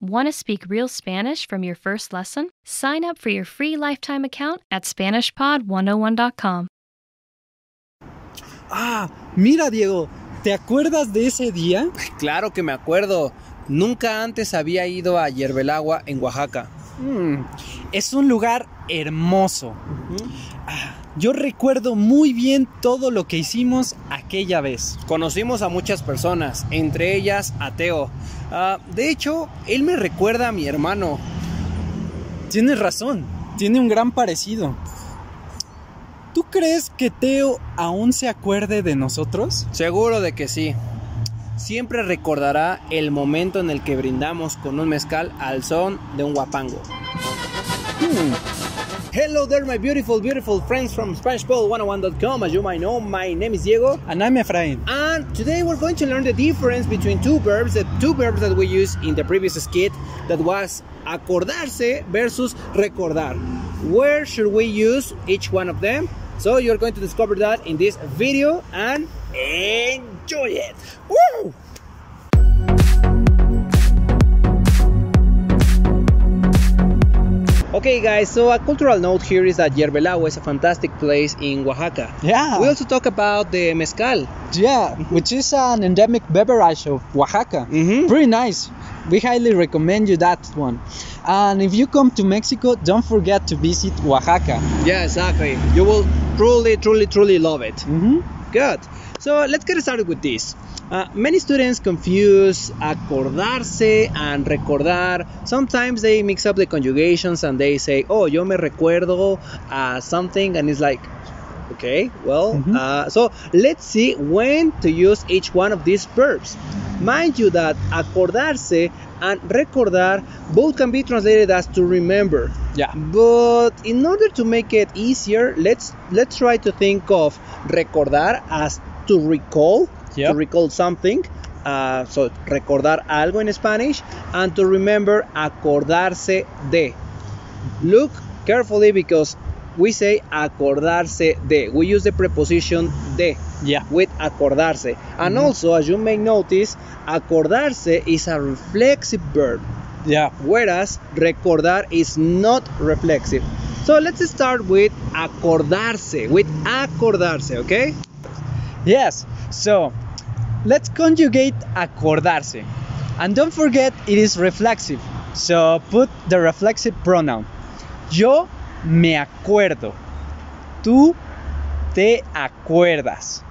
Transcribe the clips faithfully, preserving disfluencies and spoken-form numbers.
Want to speak real Spanish from your first lesson? Sign up for your free lifetime account at Spanish Pod one oh one dot com. Ah, mira, Diego, ¿te acuerdas de ese día? Claro que me acuerdo. Nunca antes había ido a Hierbelagua en Oaxaca. Mm, es un lugar hermoso. Uh-huh. Ah, yo recuerdo muy bien todo lo que hicimos aquella vez. Conocimos a muchas personas, entre ellas a Teo. Uh, de hecho, él me recuerda a mi hermano. Tienes razón, tiene un gran parecido. ¿Tú crees que Teo aún se acuerde de nosotros? Seguro de que sí. Siempre recordará el momento en el que brindamos con un mezcal al son de un huapango. Hmm. Hello there, my beautiful, beautiful friends from Spanish Pod one oh one dot com. As you might know, my name is Diego. And I'm Efrain. And today we're going to learn the difference between two verbs, the two verbs that we used in the previous skit, that was acordarse versus recordar. Where should we use each one of them? So you're going to discover that in this video and enjoy it. Woo! Okay guys, so a cultural note here is that Hierbelagua is a fantastic place in Oaxaca. Yeah. We also talk about the mezcal. Yeah, which is an endemic beverage of Oaxaca. Mm-hmm. Pretty nice. We highly recommend you that one. And if you come to Mexico, don't forget to visit Oaxaca. Yeah, exactly. You will truly, truly, truly love it. Mm-hmm. Good. So let's get started with this. Uh, many students confuse acordarse and recordar. Sometimes they mix up the conjugations and they say, oh, yo me recuerdo uh, something, and it's like, okay, well, Mm-hmm. uh, so let's see when to use each one of these verbs. Mind you that acordarse and recordar both can be translated as to remember. Yeah. But in order to make it easier, let's let's try to think of recordar as to recall, Yep. to recall something. Uh, so recordar algo in Spanish, and to remember acordarse de. Look carefully because we say acordarse de. We use the preposition de Yeah. with acordarse. And Mhm. also, as you may notice, acordarse is a reflexive verb, Yeah. whereas recordar is not reflexive. So let's start with acordarse, with acordarse, okay? Yes. So, let's conjugate acordarse. And don't forget, it is reflexive. So, put the reflexive pronoun. Yo me acuerdo. Tú te acuerdas.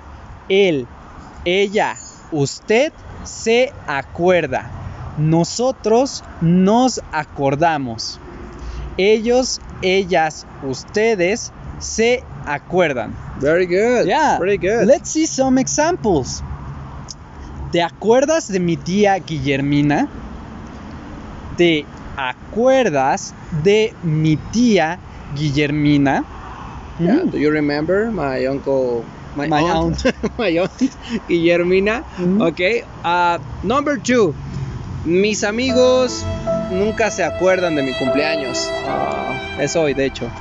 Él, ella, usted se acuerda. Nosotros nos acordamos. Ellos, ellas, ustedes se acuerdan. Very good. Yeah. Pretty good. Let's see some examples. ¿Te acuerdas de mi tía Guillermina? ¿Te acuerdas de mi tía Guillermina? Yeah, do you remember my uncle, my, My aunt, my aunt Guillermina? Mhm. Okay. Uh, number two, mis amigos nunca se acuerdan de mi cumpleaños. Ah, Es hoy, de hecho.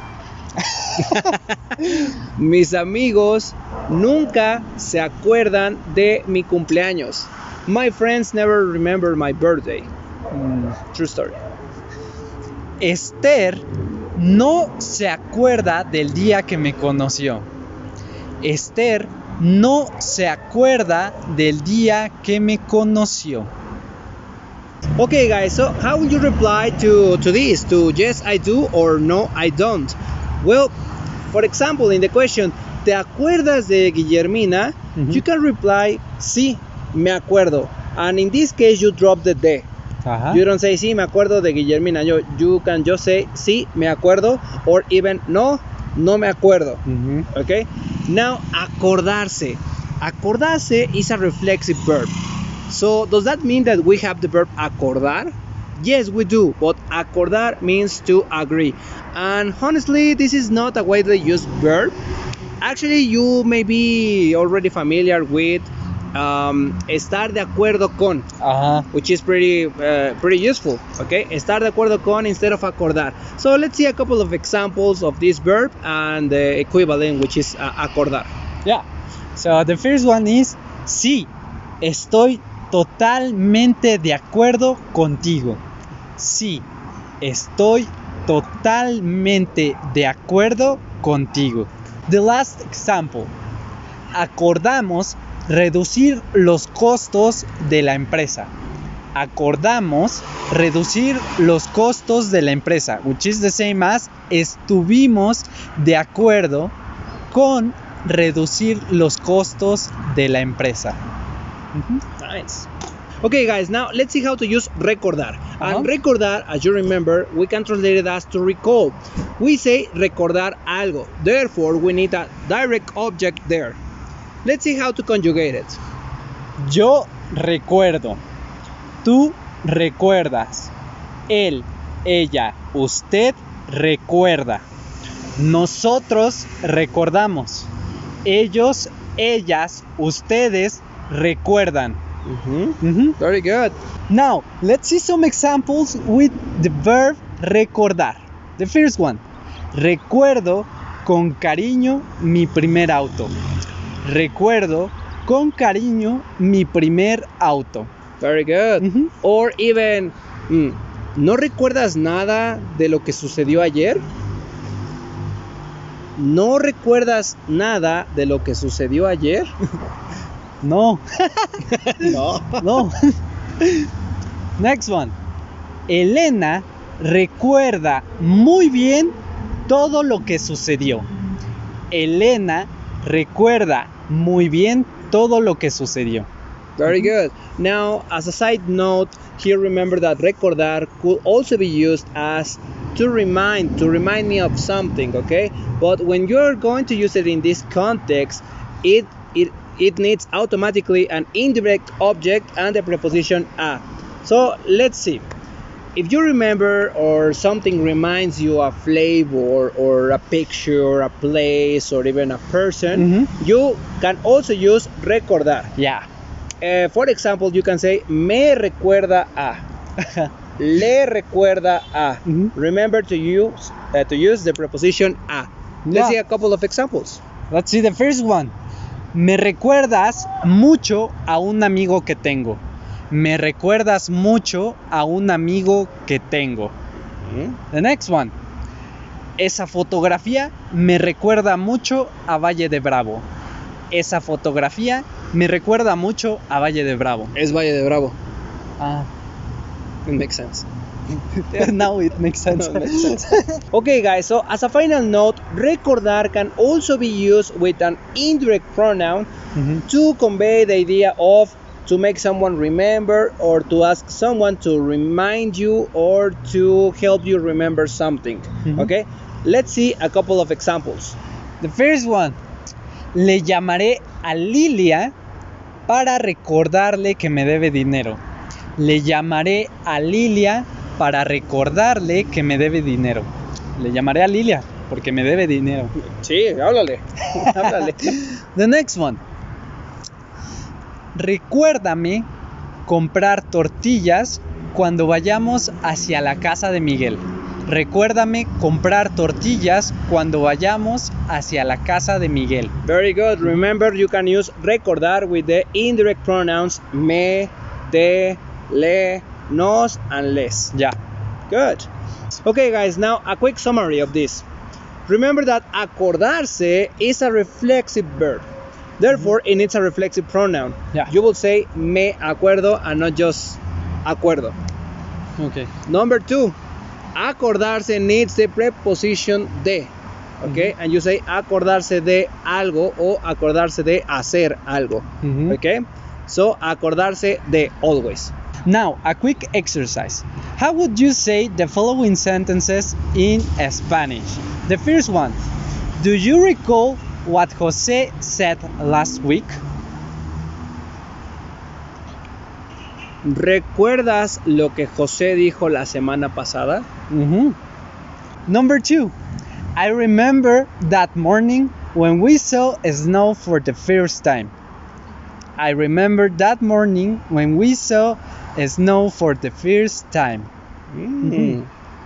Mis amigos nunca se acuerdan de mi cumpleaños. My friends never remember my birthday. mm. True story. Esther no se acuerda del día que me conoció. Esther no se acuerda del día que me conoció. Okay, guys, so how will you reply to, to this? To yes, I do, or no, I don't? Well, for example, in the question, ¿te acuerdas de Guillermina? Mhm. You can reply, sí, me acuerdo. And in this case, you drop the de. Ajá. You don't say, sí, me acuerdo de Guillermina. You, you can just say, sí, me acuerdo, or even, no, no me acuerdo. Mhm. Okay? Now, acordarse. Acordarse is a reflexive verb. So, does that mean that we have the verb acordar? Yes, we do, but acordar means to agree. And honestly, this is not a widely used verb. Actually, you may be already familiar with um, estar de acuerdo con, Ajá. which is pretty uh, pretty useful. Okay, estar de acuerdo con instead of acordar. So let's see a couple of examples of this verb and the equivalent, which is uh, acordar. Yeah. So the first one is sí, estoy totalmente de acuerdo contigo. Sí, estoy totalmente de acuerdo contigo. The last example. Acordamos reducir los costos de la empresa. Acordamos reducir los costos de la empresa, which is the same as estuvimos de acuerdo con reducir los costos de la empresa. Mm-hmm. Nice. Okay, guys, now let's see how to use recordar. Uh-huh. And recordar, as you remember, we can translate it as to recall. We say recordar algo. Therefore, we need a direct object there. Let's see how to conjugate it. Yo recuerdo. Tú recuerdas. Él, ella, usted recuerda. Nosotros recordamos. Ellos, ellas, ustedes recuerdan. Mm-hmm. Mm-hmm. Very good. Now, let's see some examples with the verb recordar. The first one. Recuerdo con cariño mi primer auto. Recuerdo con cariño mi primer auto. Very good. Mm-hmm. Or even, mm, ¿no recuerdas nada de lo que sucedió ayer? ¿No recuerdas nada de lo que sucedió ayer? No. No. No. Next one. Elena recuerda muy bien todo lo que sucedió. Elena recuerda muy bien todo lo que sucedió. Very good. Now, as a side note, here remember that recordar could also be used as to remind, to remind me of something, okay? But when you're going to use it in this context, it it it needs automatically an indirect object and the preposition a. So let's see. If you remember or something reminds you of a flavor or a picture, a place, or even a person, Mm-hmm. you can also use recordar. Yeah. Uh, for example, you can say me recuerda a, le recuerda a. Mm-hmm. Remember to use uh, to use the preposition a. Let's Yeah. see a couple of examples. Let's see the first one. Me recuerdas mucho a un amigo que tengo. Me recuerdas mucho a un amigo que tengo. Mm. The next one. Esa fotografía me recuerda mucho a Valle de Bravo. Esa fotografía me recuerda mucho a Valle de Bravo. Es Valle de Bravo. Ah, It makes sense. now it makes sense. It makes sense. Okay, guys, so as a final note, recordar can also be used with an indirect pronoun Mhm. to convey the idea of to make someone remember or to ask someone to remind you or to help you remember something. Mhm. Okay, let's see a couple of examples. The first one. Le llamaré a Lilia para recordarle que me debe dinero. Le llamaré a Lilia para recordarle que me debe dinero. Le llamaré a Lilia porque me debe dinero. Sí, háblale. Háblale. The next one. Recuérdame comprar tortillas cuando vayamos hacia la casa de Miguel. Recuérdame comprar tortillas cuando vayamos hacia la casa de Miguel. Very good. Remember, you can use recordar with the indirect pronouns me, te, le, nos, and les. Ya. Good. Okay, guys, now a quick summary of this. Remember that acordarse is a reflexive verb. Therefore, it needs a reflexive pronoun. Yeah. You will say me acuerdo and not just acuerdo. Okay. Number two, acordarse needs the preposition de. Okay, and you say acordarse de algo o acordarse de hacer algo. Mhm. Okay, so acordarse de always. Now, a quick exercise. How would you say the following sentences in Spanish? The first one. Do you recall what José said last week? ¿Recuerdas lo que José dijo la semana pasada? Mm-hmm. Number two. I remember that morning when we saw snow for the first time. I remember that morning when we saw snow for the first time. Mm.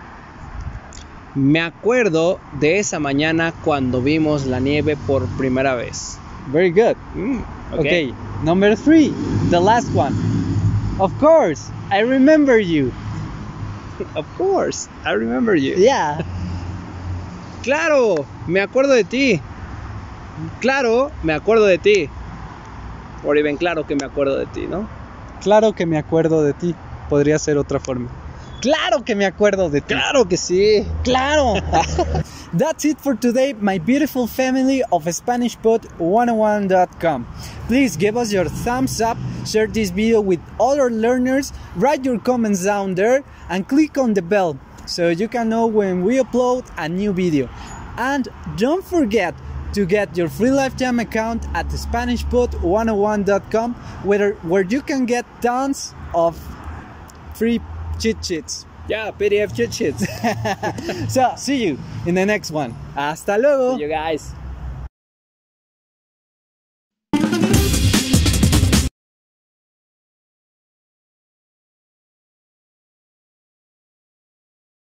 Me acuerdo de esa mañana cuando vimos la nieve por primera vez. Very good. Mm, Okay. Number three, the last one. Of course, I remember you. Of course, I remember you. Yeah. Claro, me acuerdo de ti. Claro, me acuerdo de ti. Or even claro que me acuerdo de ti, ¿no? Claro que me acuerdo de ti. Podría ser otra forma. Claro que me acuerdo de ti. Claro que sí. Claro. That's it for today, my beautiful family of Spanish Pod one oh one dot com. Please give us your thumbs up, share this video with other learners, write your comments down there, and click on the bell so you can know when we upload a new video. And don't forget to get your free lifetime account at Spanish Pod one oh one dot com, where, where you can get tons of free cheat sheets. Yeah, P D F cheat sheets. So, see you in the next one. Hasta luego. See you guys.